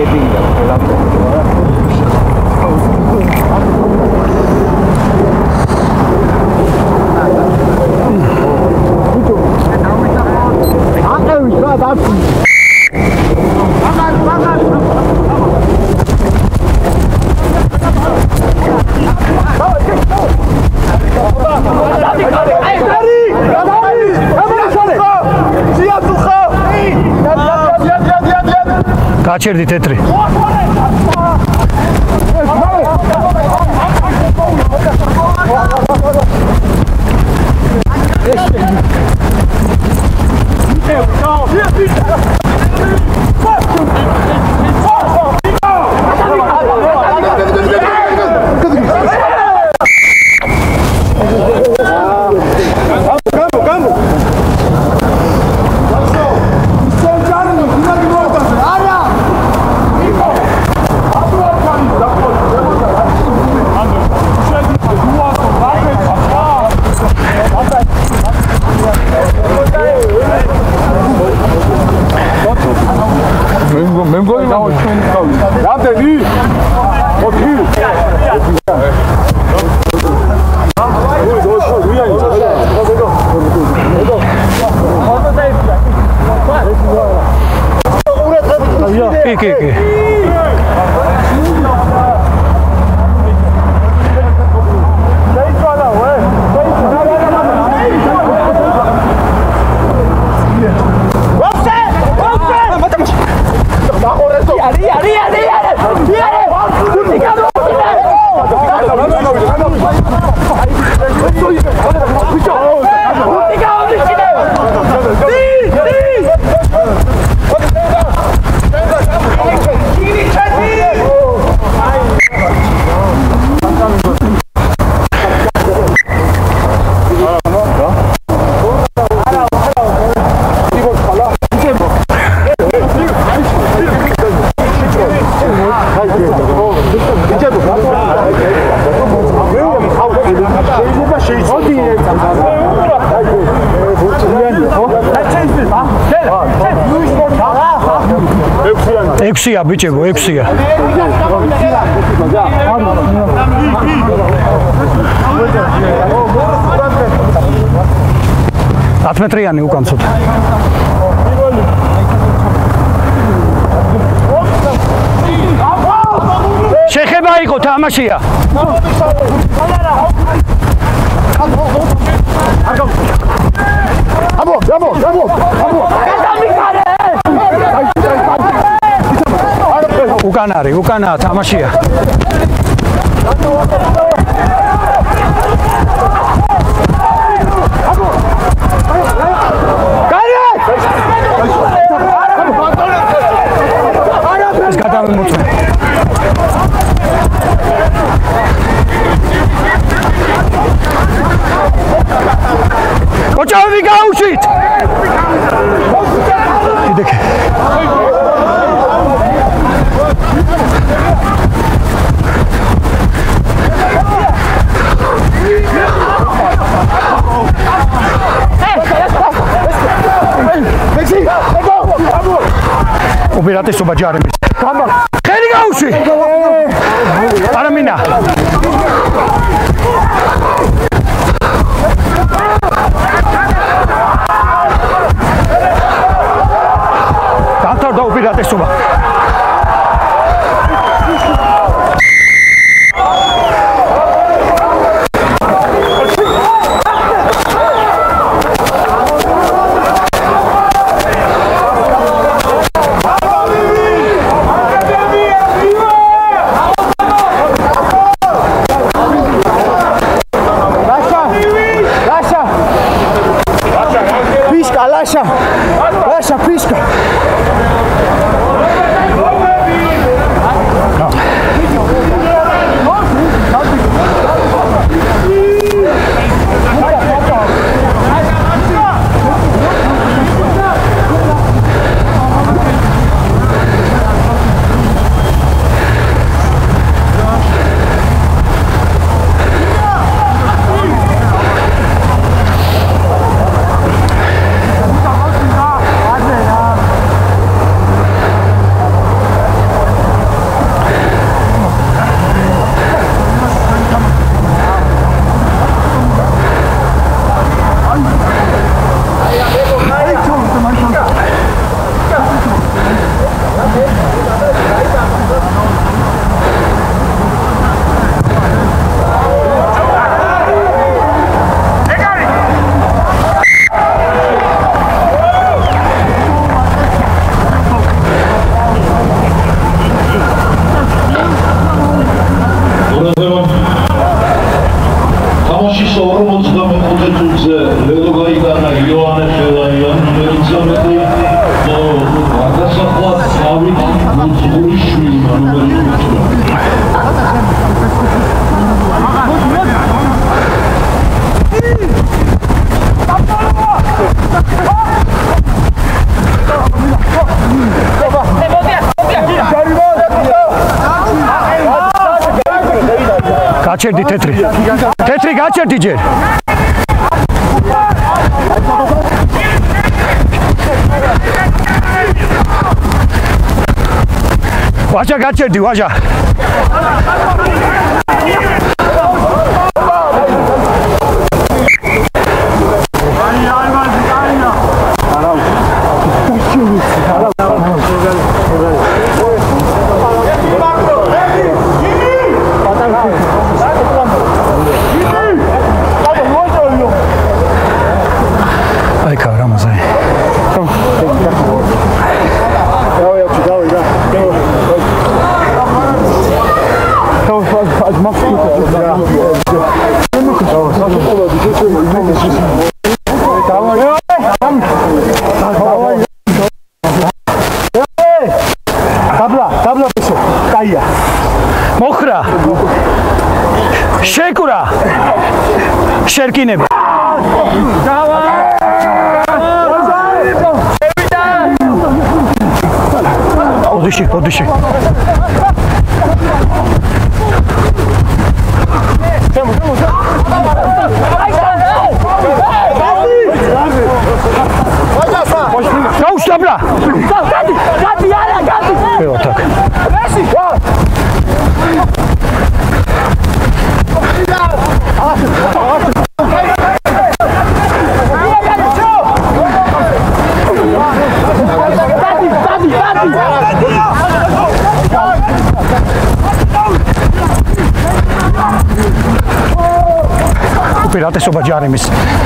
გაჩერდი თეთრი. ექვსია ბიჭებო, ექვსია. ათმეტრიანი უკან ცოტა. შეხება იყო თამაშია. უკან არის, უკანაა თამაშია. ეს გადავიმოწმე. ოჭავი გაუშვით. კიდე ოპერატესობა ჯარების. ხელი გაუშვი. არამინა. დამთავრდა ოპერატესობა. Lascia, pisca. გაჩერდი თეთრი. თეთრი გაჩერდი ჯერ. ვაჟა გაჩერდი, ვაჟა. Ai, caramba, Zé. Tabla πίσω. Κάγια. Μόχρα. Შეკურა. შერკინები. ოდიში, ოდიში. Tabla. Gadi, yara, gadi. Evo tako. Უპირატესობა ჯარიმის.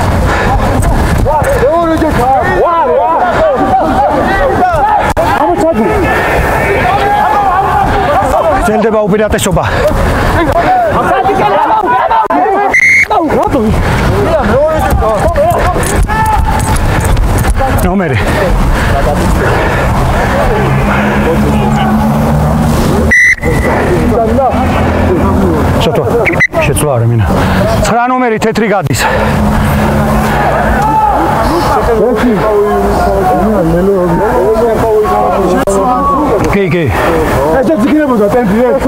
გრძელდება უპირატესობა. ნომერი. შეთო, შეცვლა არ მინა. 9 ნომერი თეთრი გადის. კი. ეს ძიგნებოდა ტემპი ეს.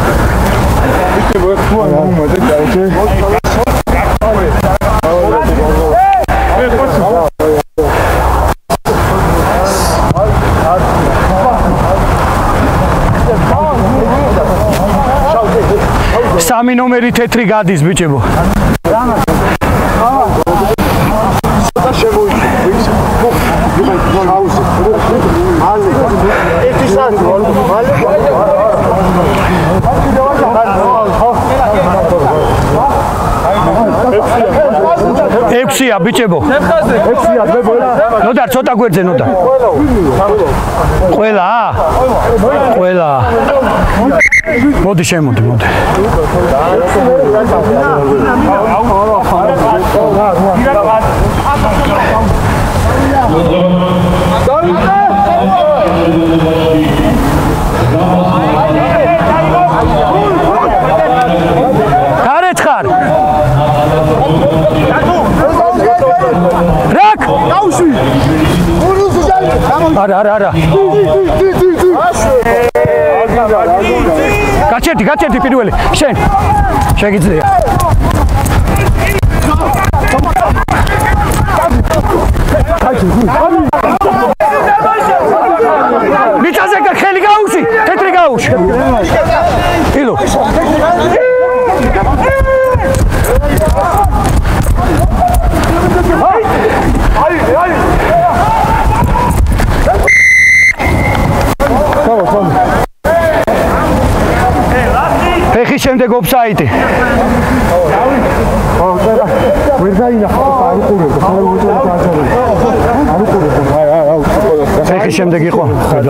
სამი ნომერი თეთრი გადის ბიჭებო. ექვსია ბიჭებო. ექვსია დებოლა. ნოდარ ცოტა გვერდზე ნოდარ. ყველა? ყველა. მოდი შემოდი, მოდი. გარეთ ხარ? რაკ? დაუშვი. არა. გაჩერდი პირველი. შენ. შეგიძლია. მიწაზე ხელი გაუშვი, თეთრი გაუშვი. ილო. ფეხი შემდეგ ოფსაიდი. ვერ დაინახა, არ უყურებდა, ხალხი უწევდა დააჭერა. არ უყურებდა. ფეხი შემდეგ იყო.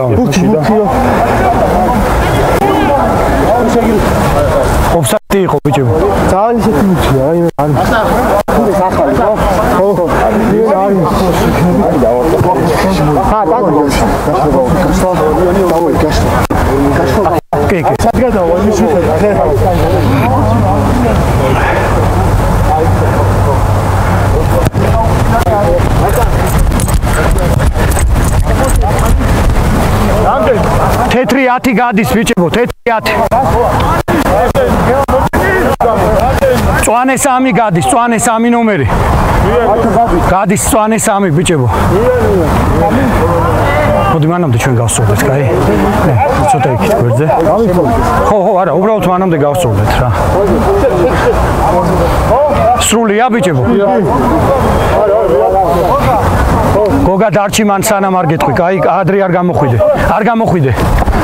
ოფსაიდი იყო ბიჭებო. ძალიან ისეთი მუქია, აი არის. ეს ახალი ხო? ხო. არის. ხა, დაგო. კი. სადგადა ვაჟი შეხედა. თეთრი 10 გადის ბიჭებო, თეთრი 10. წვანე 3 გადის, წვანე 3 ნომერი. გადის წვანე 3 ბიჭებო. მოდი მანამდე ჩვენ გავსწორდეთ, კაი? ცოტა იქით გვერდზე. ხო, არა, უბრალოდ მანამდე გავსწორდეთ რა. სრულია ბიჭებო. გოგა დარჩი მან სანამ არ გეტყვი, კაი? ადრე არ გამოხვიდე. არ გამოხვიდე.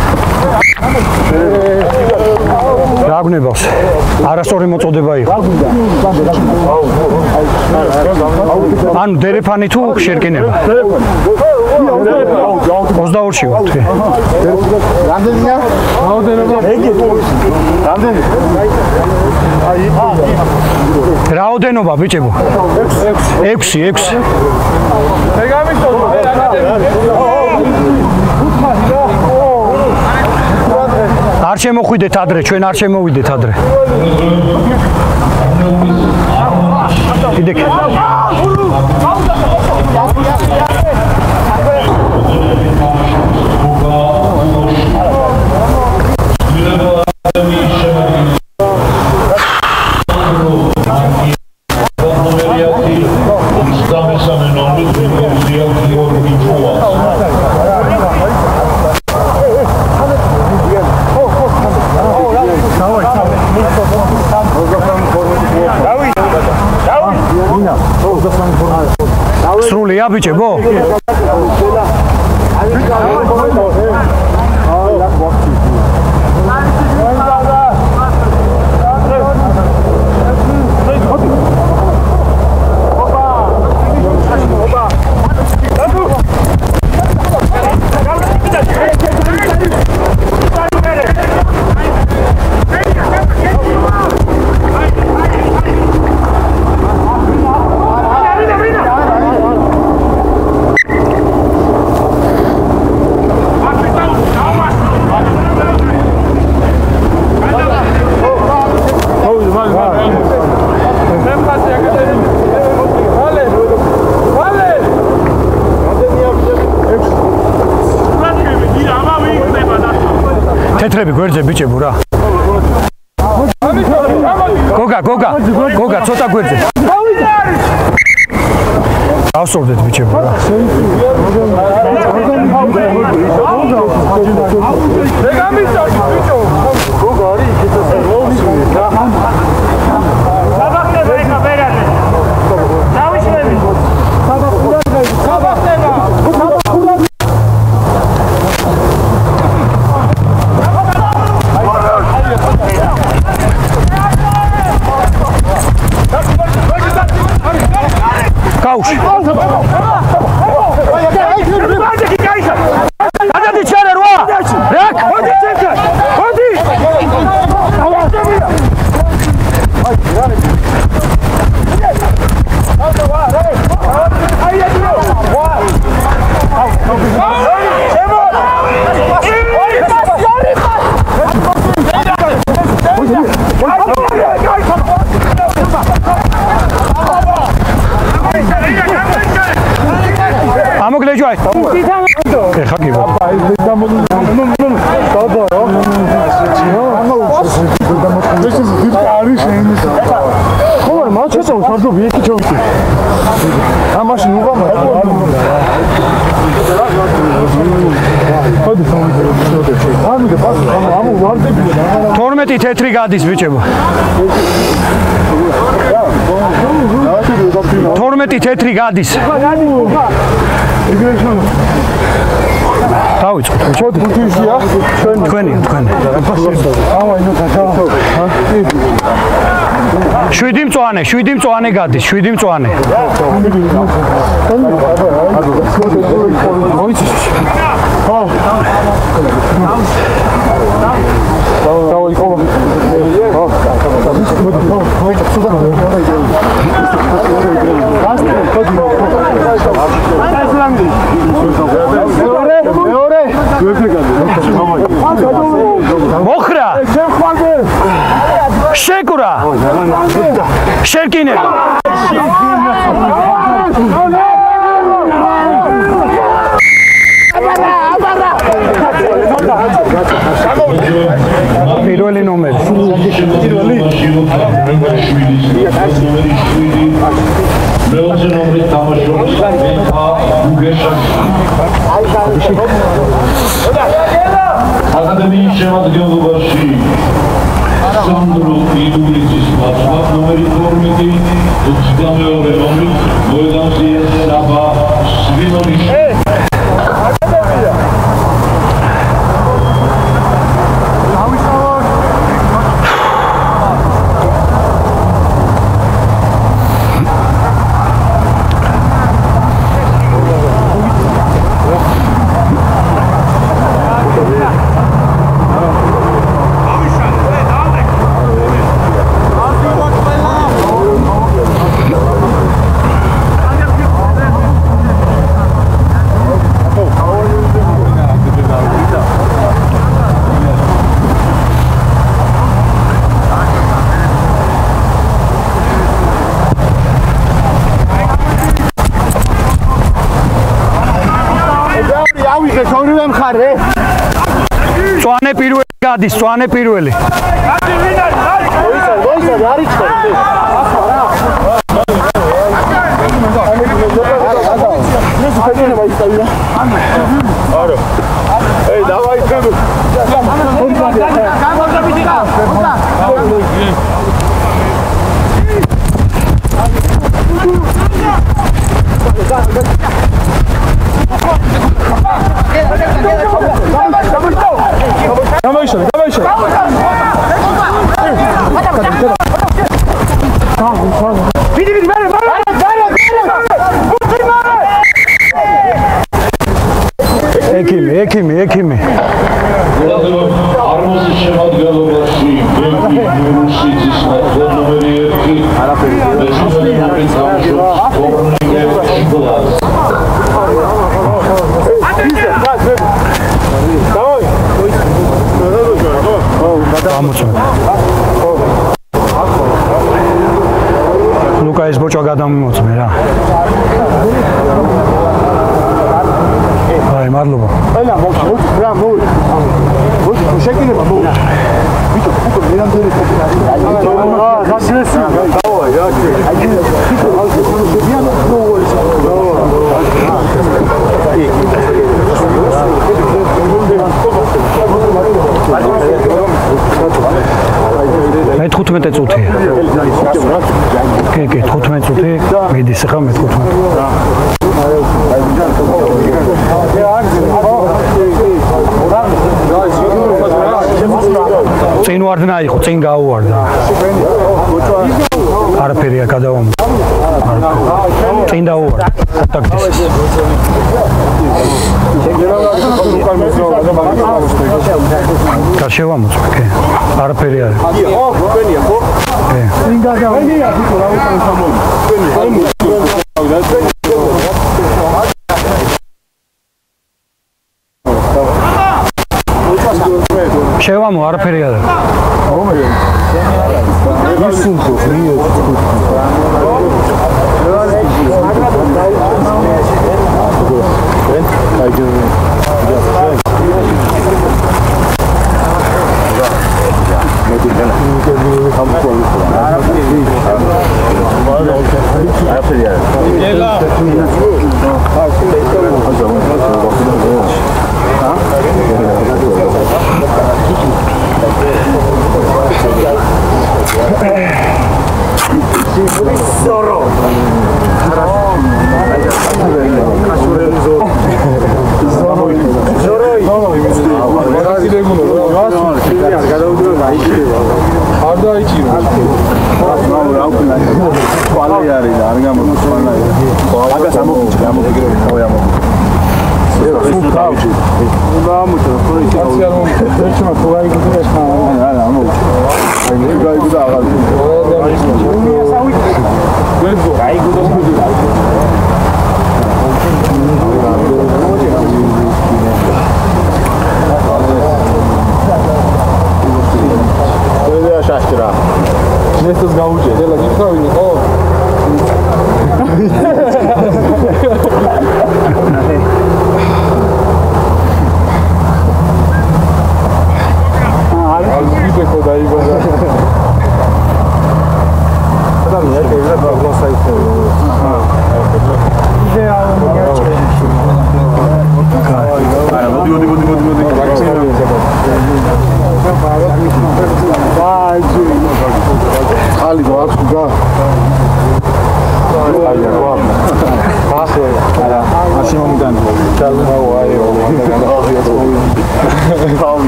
რა გნებავს? არასწორი მოწოდება იყო. ანუ დერეფანი თუ შერკინება? 22-ში ვარ. რამდენია? რაოდენობა? რამდენი? რაოდენობა ბიჭებო? 6. არ შემოხვიდეთ ადრე, ჩვენ არ შემოვიდეთ ადრე. იდეკ. სრულია ბიჭებო? თეთრები გვერდზე ბიჭებო რა. გოგა, ცოტა გვერდზე. ავსორდეთ ბიჭებო რა. Kauš. Hadi içeri Rua. Bırak. Hadi içeri. Hadi. ამოგლეჯვაი. ეხა კი ვარ. თორმეტი თეთრი გადის ბიჭებო. 12 თეთრი გადის. დავიწყოთ. ჩოდი გუთიშია. თქვენი. 7 მწვანე გადის, 7 მწვანე. მოხრა შეკურა შერკინე პირველი ნომერი მეორე ნომერი თამაშობს აკადემიის შემადგენლობაში სანდრო ილულიძის პასუხ ნომერი 12 22 ნომერი მოედანს იესერაბა სვინონიშვილი წვანე პირველი გადის, წვანე პირველი. Эй, давай, ექიმი. არმოს შემადგენლობაში ბელგი რუსეთის ნომერი 1 არაფერი ლუკა ეს ბოჭა გადამიმოწმე რა. აი მადლობა. ელა რა მოი. შეკინება მოი. ვიტო უკვე მერამდე გასილესი. დავაი რა კი. აი ვიტო ალკო შედიან მოი. მე 15 წუთია. კი, 15 წუთი მიდის ახლა მე 15. წინ ვარდნა იყო, წინ გაუვარდა. არაფერია გადავამ. წინ დაუვარდა. ტაქტის. კაშევამოწმე, კი. არაფერი არის. ხო, რუპენია, ხო? კი. წინ გადავარდა, ვიტო რა უცან სამომი. შევამო, არაფერი არის.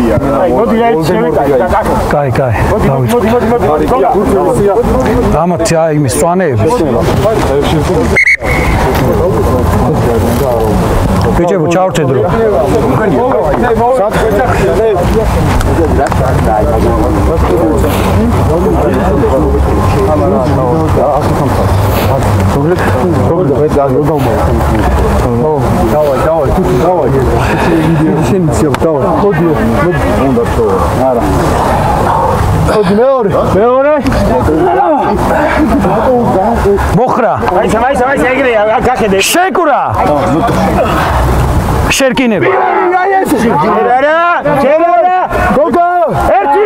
მოდი რა შეიძლება კაი დამათი აი იმის წვანეები ბიჭებო ჩავრთეთ რო მოხრა შეკურა შერკინები გოგო ერთი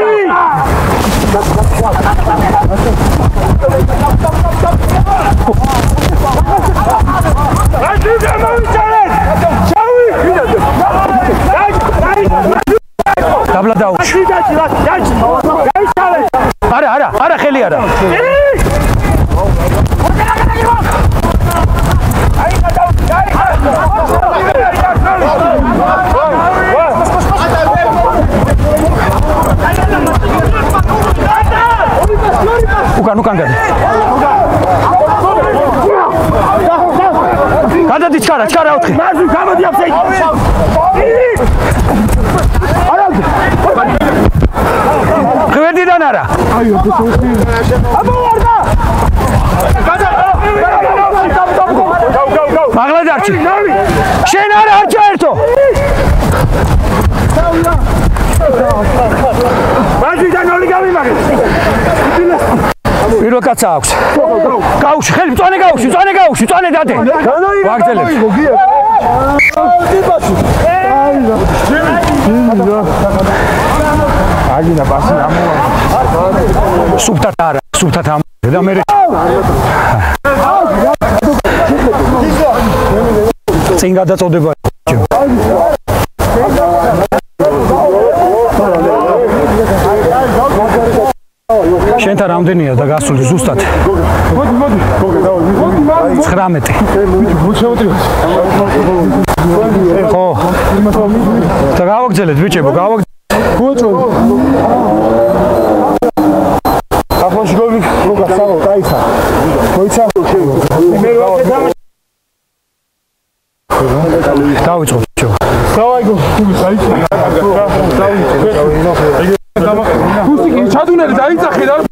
დაბლა დაუჩი არა ხელი არა უკან გადი გადადი ჩქარა 4 მარზი გამოდი აფსეი ხვედიდან არა აბოვარდა მაგლა დარჩი შენ არა არ ჩაერთო მარზიდან ორი გამიმაგე პირველ კაცს აქვს გაუში ხელი მწვანე გაუში დადე ვაგრძელებ აგინა ბასი ამოვა სუბტად და მე წინ გადაწოდება შენთან რამდენია და გასული ზუსტად? მოდი. 19. ხო. და გავაგზავნეთ ბიჭებო, ახლა შეგოვი როგორ გასავალ, დაიცა. მოიცა. დავიწყო ბიჭო. დავაიგო, დაიცა. ფუსტიკი ჩადუნელი დაიწახე და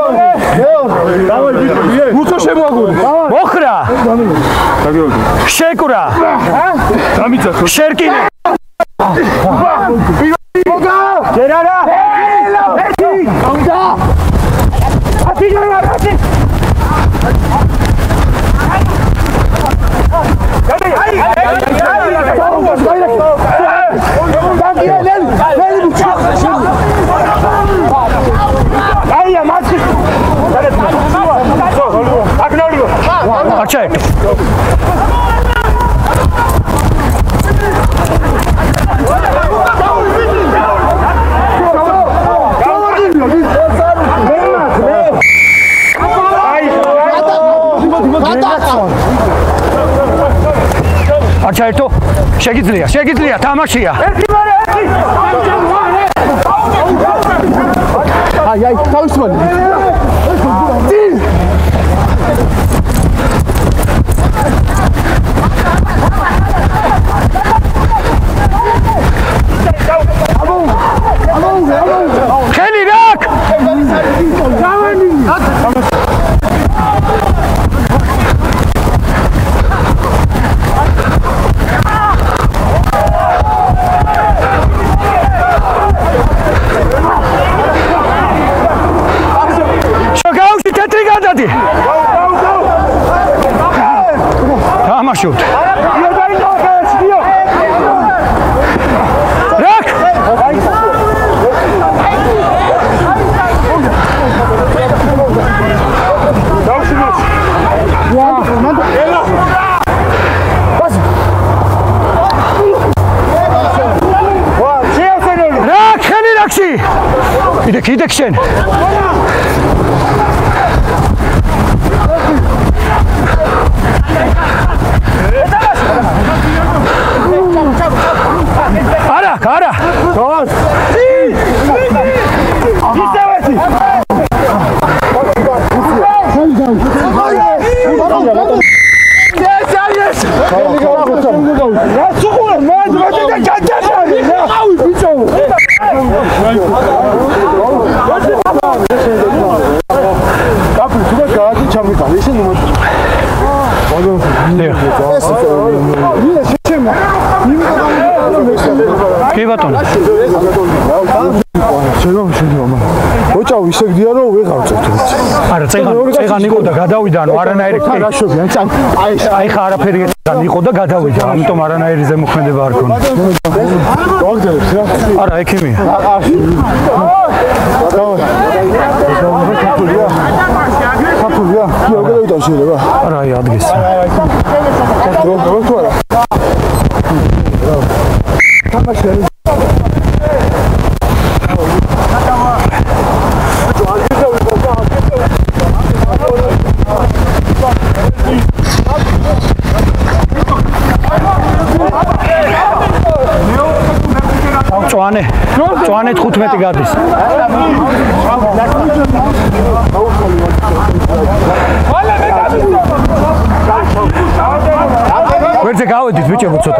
უცო შემოაგული მოხრა შეკურა დამიწახე შერკინე მოგა ჯერარა ერთი გამდა აფიგარა აფი अच्छा है अच्छा है तो शेगित लिया तामाशिया आई काउसमन Shoot. Rak! Rak, khani rakshi. Idekşen. Ara! Che va tornare? Ocha, ვისე გდია რომ ვეღავწევთ. არა, წეგან იყო და გადავიდა, ანუ არანაირი ქარაშობიან. აი ხა არაფერი წეგან იყო და გადავიდა, ამიტომ არანაირი ზემოქმედება არ ქონდა. გაგდებს რა? არა, ექიმია. ხაფულია? კი, გადავიდა შეიძლება. არა, აი ადგეს. რო თუ არა? თამაში Țoane 15 gatis. Where's გავედით ბიჭებო ცოტა.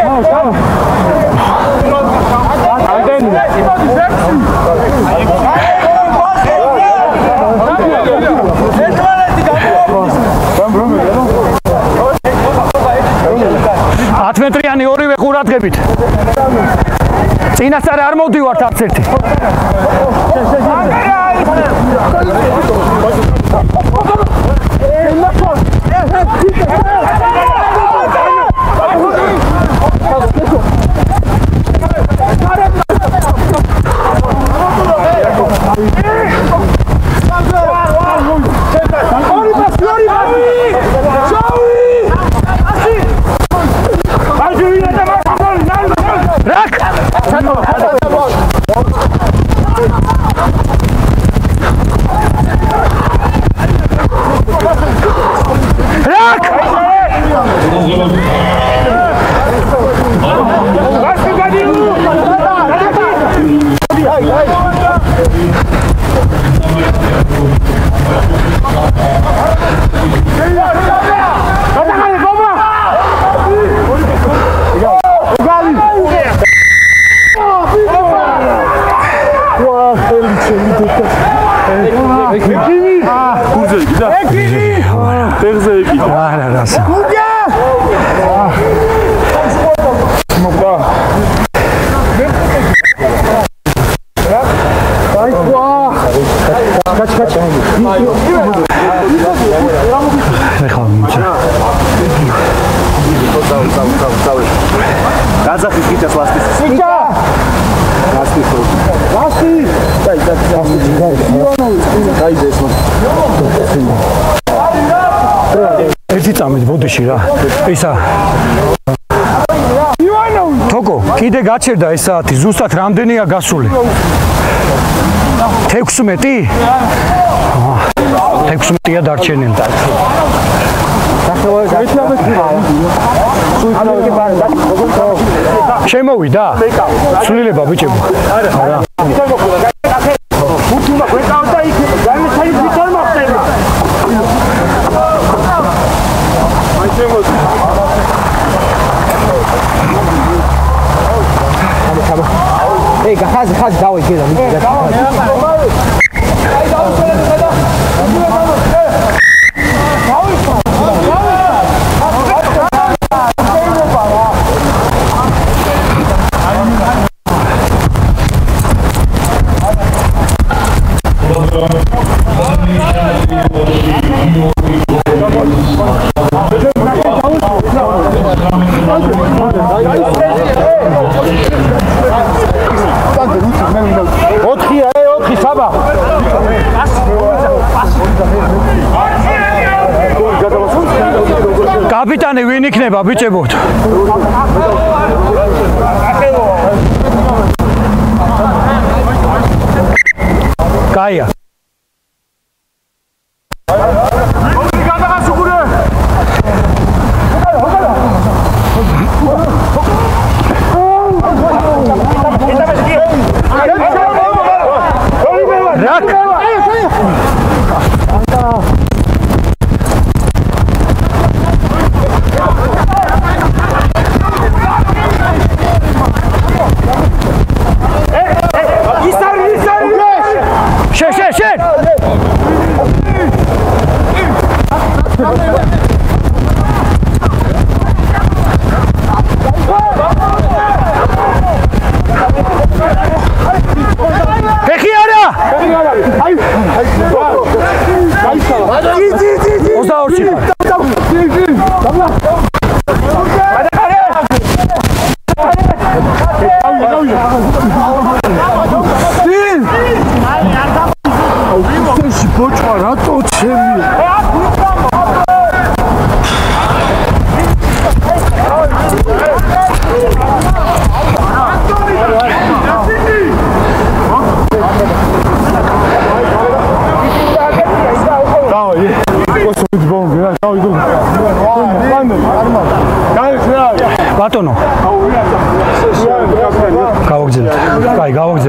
ათმეტრიანი ორივე ყურადღებით. წინასწარ არ მოვდივართ არც ერთი. ერთი წამით ბოდიში რა. ისა. თოკო, კიდე გაჩერდა ეს საათი, ზუსტად რამდენია გასული? 16? 16-ია დარჩენილი. შემოვიდა? სულილება ბიჭებო. არა. Ei, ხაზი დავი კიდე. კაპიტანი ვინ იქნება ბიჭებოთ? კაია.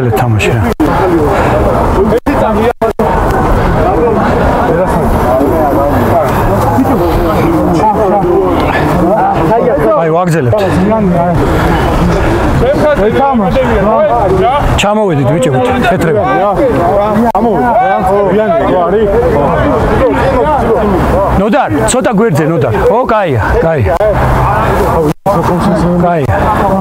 გაგრძელეთ თამაში რა. აი ვაგრძელებთ. ჩამოვედით ბიჭო, თეთრები. ნოდარ, ცოტა გვერდზე ნოდარ. ო, კაია, კაია. კაია.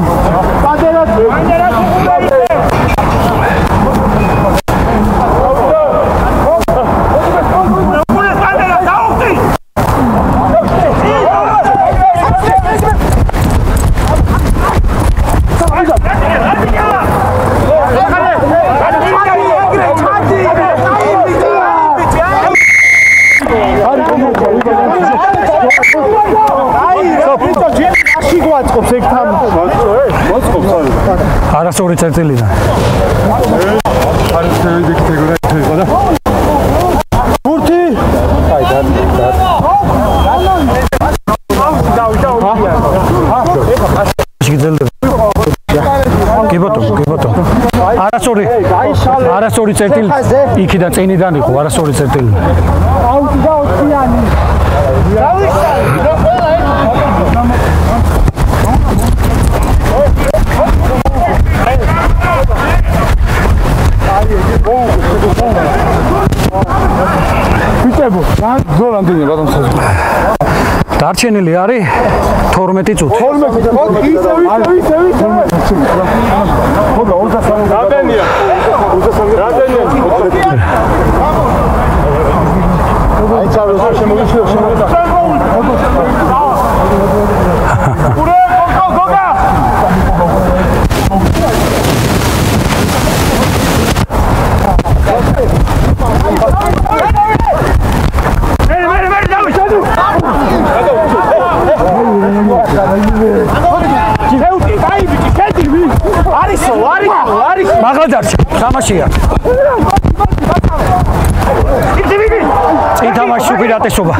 არასორი წერტილიდან. ბურთი. აი და. გიბოტო. არასორი წერტილი იქიდან წინიდან იყო, არასორი წერტილი. აუტიანი. ზოლანდინი ბატონ საზღვარი. დარჩენილი არის 12 წუთი. 12. ისე. ხოდა 23. რამდენია? 23. რამდენია? აი წავედა შემოგიშვი. ურე გოგა. მაღლა დარჩა, თამაშია. წინ თამაში უპირატესობა.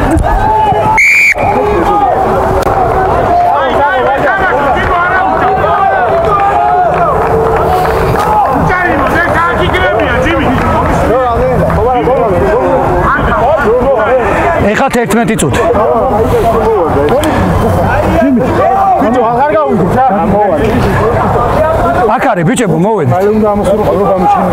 ეხლა 11 წუთი. აქ არის ბიჭებო, მოვედით. აი უნდა ამოსურო ხოლმე გამოჩინე.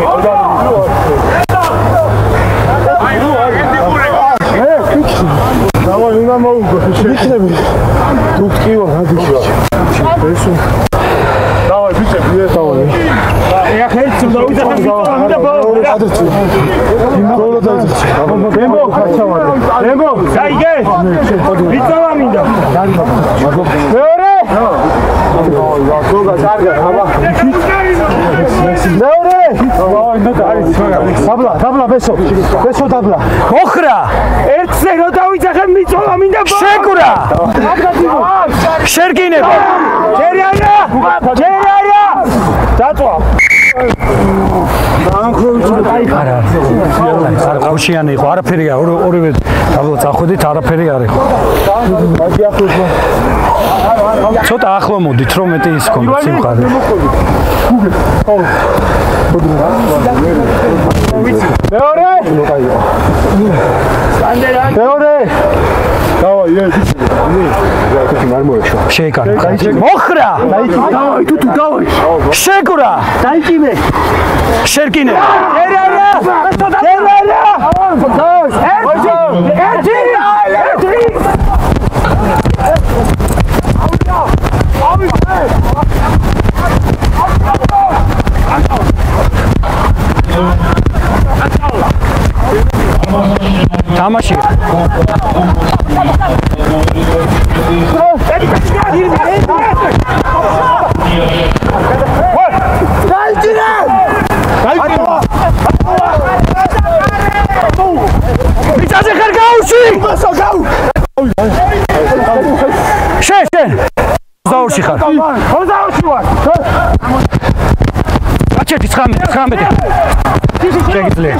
დავაი უნდა მოუგო შეიძლება. დუქტიო რადიშო. ესო. დავაი ბიჭები, დავაი. ეხა ხერხი უნდა უძახა ბოლო გადაწი. ბოლო დაიწყე. დემბო ხაჩავარი. დემბო, გაიგე? ვიწავა მინდა. მეორე. გოგა კარგა, აბა. მეორე. დაბლა, ბესო დაბლა. ოხრა. ერთზე რო დავიძახე მიწოვა მინდა. შეკურა. შერკინება. ჯერია. დაწვა. არა. ხოშიანი იყო, არაფერია, ორივე დაბლა წახვედით, არაფერი არ იყო. ცოტა ახლო მოდით, რომ მეტი ის ქონდეთ სიმყარე. მეორე. მეორე. დავაი, შეიკარო. მოხრა. დავაი, თუთუ დავაი. შეკურა. დაიჭიმე. შერკინე. ერარა. ერთი. თამაში. მიწაზე ხარ გაუში. შენ. 22-ში ხარ. 22-ში ვარ. აჩეთი 19. შეგიძლია.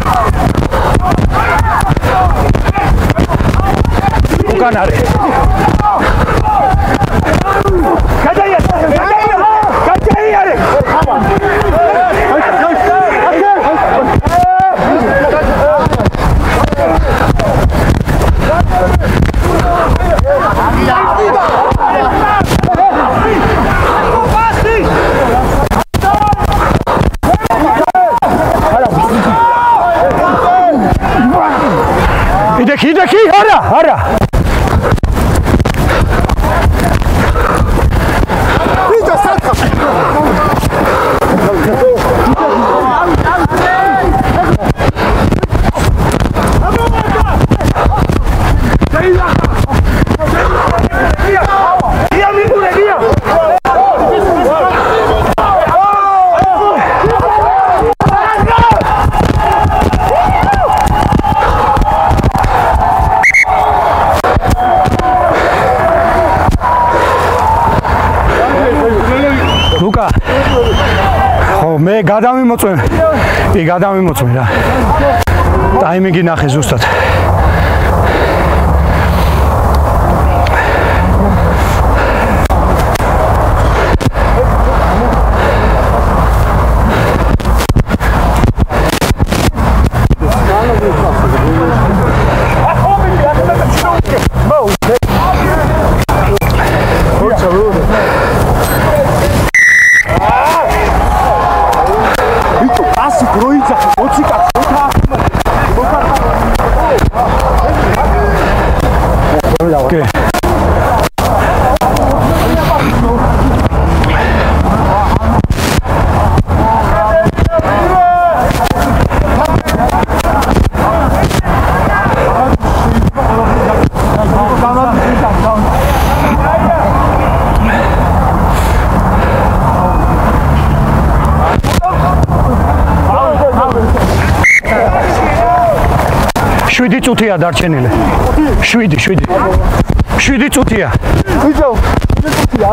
უკან არის. გადაიარე. Hideki, ara. Luka. ხო, მე გადამიმოწმე რა. ტაიმინგი ნახე ზუსტად. Okay. შვიდი წუთია დარჩენილი. 7 წუთია. ვიძო, 7 წუთია.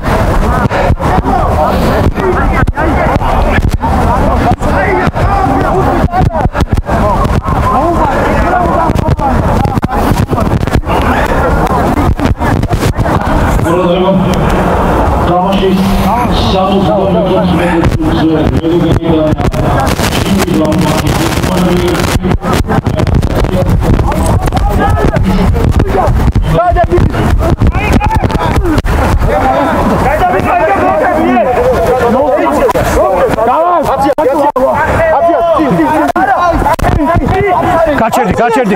გაჩერდი.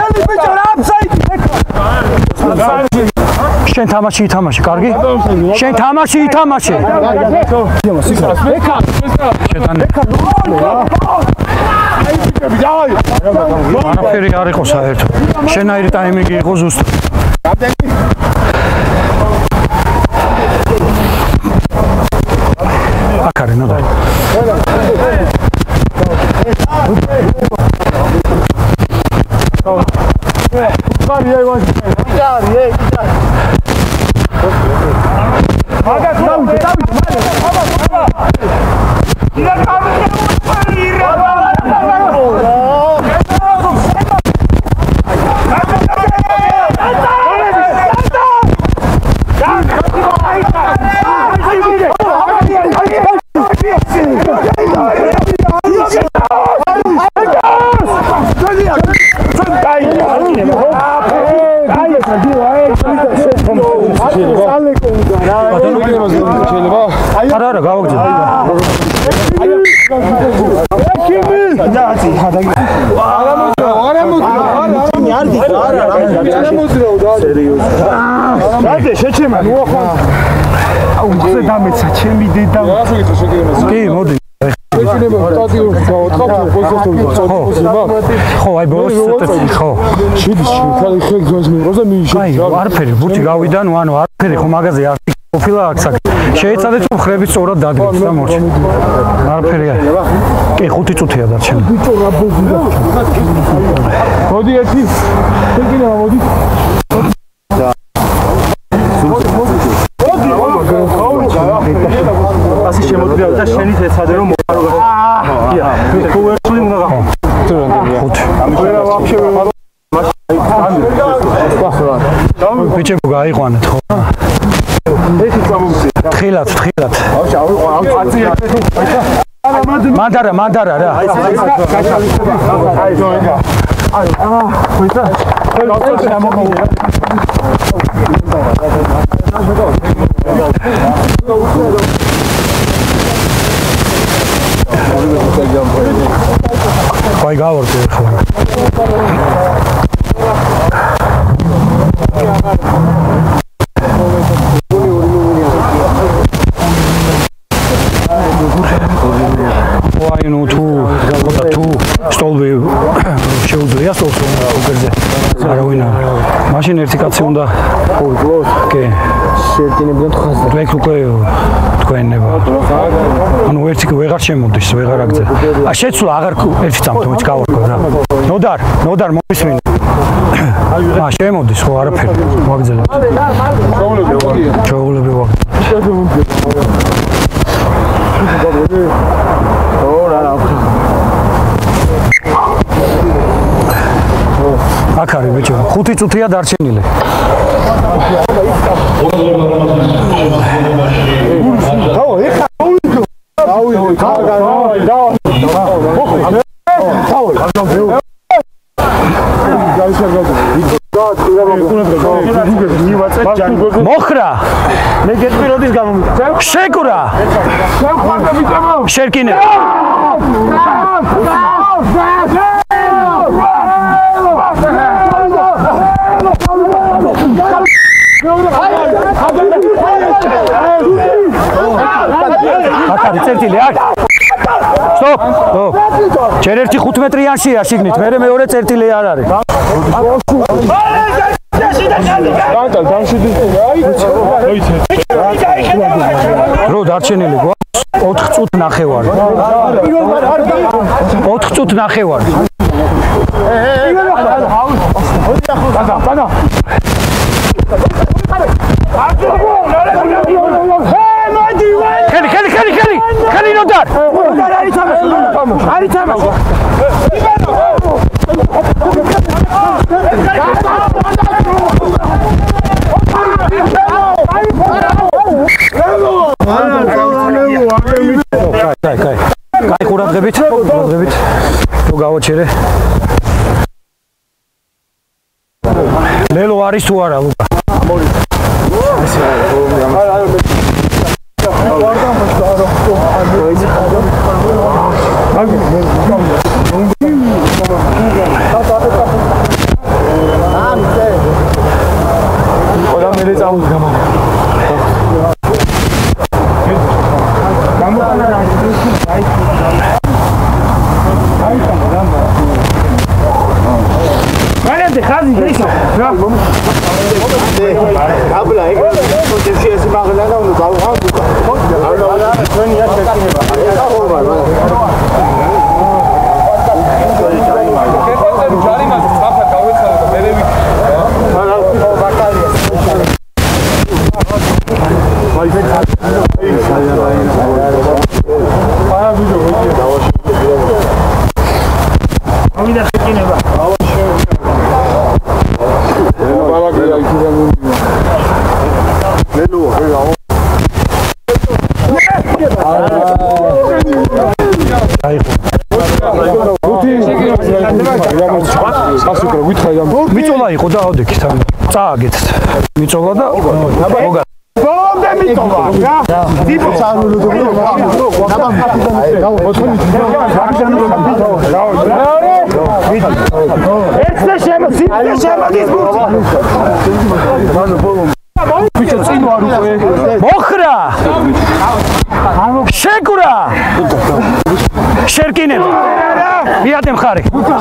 შენ თამაში ითამაშე, კარგი? შენ თამაში ითამაშე. არაფერი არ იყო საერთოდ. შენაირი ტაიმინგი იყო ზუსტად. აქ არის ნოდარ. არა გავაგზავნე. შეჩემა მოახვა. აუ ზე დამეცა ჩემი დედა. კი, მოდი. ხო, აი ბოლოს ხო. შედის ხალი ხეგზმე როზა მიიშო. აი, არაფერი, ბურთი გავიდა, ანუ არაფერი ხო მაგაზე არ ყოფილა აქ საკ. შეეცადეთ რომ ხრები სწორად დადგეს და მორჩა. არაფერია. კი, 5 წუთია დარჩენილი. ბიჭო რა ბოზია. მოდი ერთი. შეგინა მოდი. ასე შემოდგა და შენი ეცადე რომ მოყარო. ბიჭებო გაიყვანეთ ხო? ეხი წამომცე. თხილად. მანდარა რა. Vai gavor te. ხოდა თუ სტოლი შეუძლია სტოლს უგერზე არავინ არა მაშინ ერთი კაცი უნდა გლოს კი შეერკინებდნენ ხაზზე თქვენ უკვე თქვენება ანუ ერთი ვეღარ შემოდის ვეღარ აგძე შეცვლა აღარ ერთი წამთომეც გავარკვევ რა ნოდარ მომისმინე შემოდის ხო არაფერი ვაგზელებთ ჩაულები აქ არის ბიჭო 5 წუთია დარჩენილი მოხრა მე გეტყვი გამომიწევ შეკურა შერკინე აკარი წერტილი აქ სტოპ ჯერ ერთი 5 მეტრიანშია შიგნით მე მეორე წერტილი არ არის რო დარჩენილი გვაქვს 4 წუთ ნახევარი 4 წუთ ნახევარი ხელი ნოდარ არის თამაში კაი ყურადღებით თუ გავაჩერე ლელო არის თუ არა ლუკა მიწოლა იყო და ავდექით ამ წააგეთ მიწოლა და მოგა ბოლომდე მიწოლა რა ტიპო მოხრა შეკურა შერკინე მიადე მხარი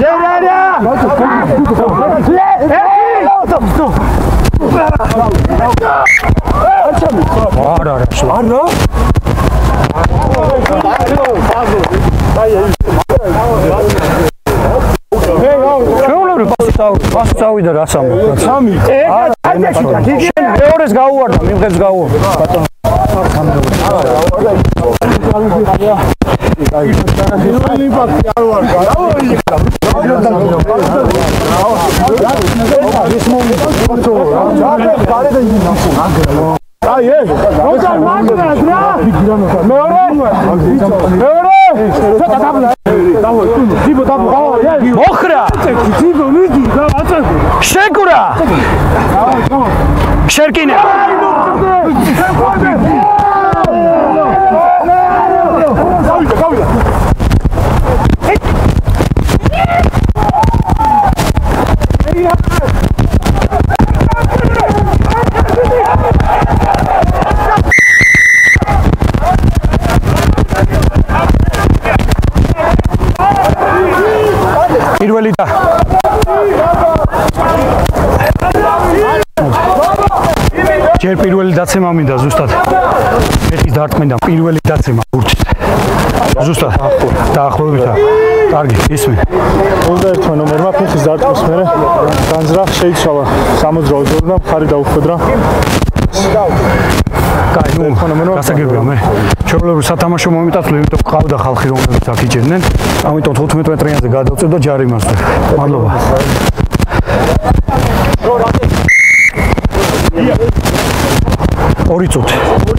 პასი წავიდა რა სამო სამი მეორეს გაუვარდა მიმღებს გაუვარდა მოხრა შეკურა შერკინე პირველი და ჯერ პირველი დაცემა მინდა ზუსტად ეხის დარტყმენდა პირველი დაცემა ბურთის ზუსტად დაახლოებით კარგი ისმენ 21 ნომერმა ფეხის დარტყმის მერე განზრახ შეიცვალა სამოძრაო ზოლი და მხარი დაუხვედრა კაი ნუ გასაგებია მე ჩვეულებრივ სათამაშო მომიტაცვლე იმიტომ ყავდა ხალხი რომელსაც აქ იჭერდნენ ამიტომ 15 მეტრიანზე გადავწევ და ჯარიმას მადლობა ორი წუთი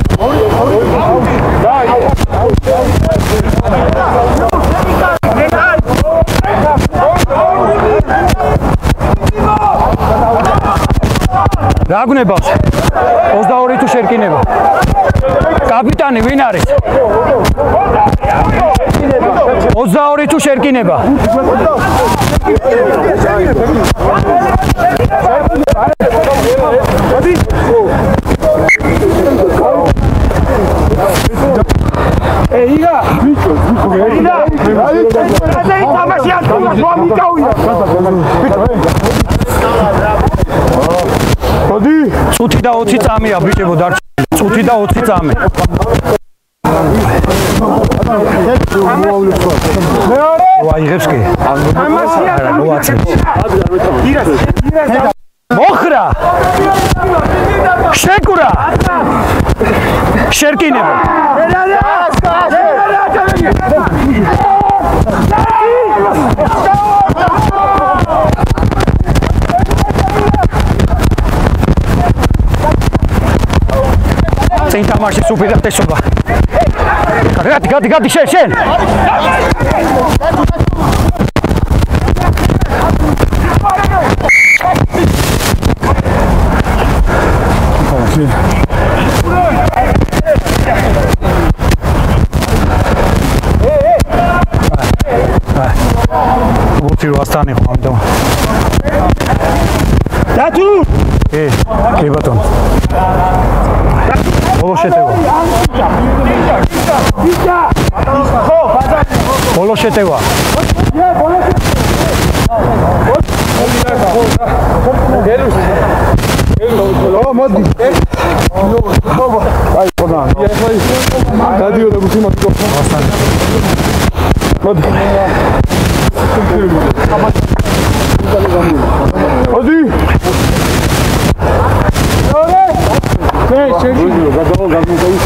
რა გუნებავს 22 თუ შერკინება კაპიტანი ვინ არის 22 თუ შერკინება წუთი და 20 წამია ბიჭებო დარჩენილი წუთი და 20 წამი ვაიღებს კი არა ნუ აცებს მოხრა შეკურა შერკინება წინ თამაშის უპირატესობა გადი შენ ვუთი ვასტანი ხო ამიტომ დათუ კი ბატონო ბოლო შეტევა ბოლო შეტევა მოდი აი ხონა გადიოდა გუთი მოდი მოდი შეგიძლია გადავა გამოგავის